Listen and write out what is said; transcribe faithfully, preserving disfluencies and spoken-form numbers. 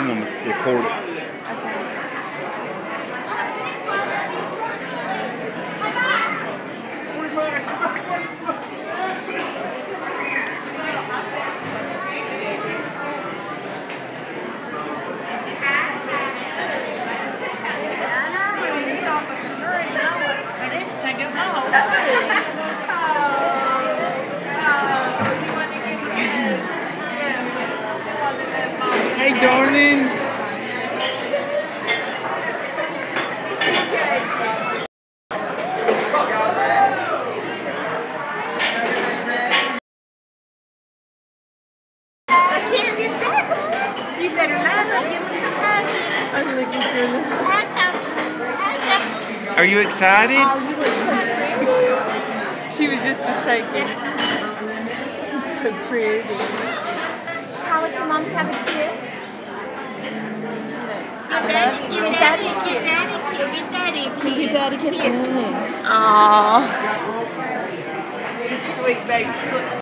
I'm gonna record it. Hey, darling. You better love him. Give him some hugs. I'm looking through them. Hug him. Hug him. Are you excited? Oh, you look so pretty. She was just a shaking. She's so pretty. Kyla, can mom have a kiss? Give I daddy, love give you. daddy, give daddy, give daddy a kiss. Give daddy a kiss. Kiss. Mm. Aww. You're sweet, baby. She looks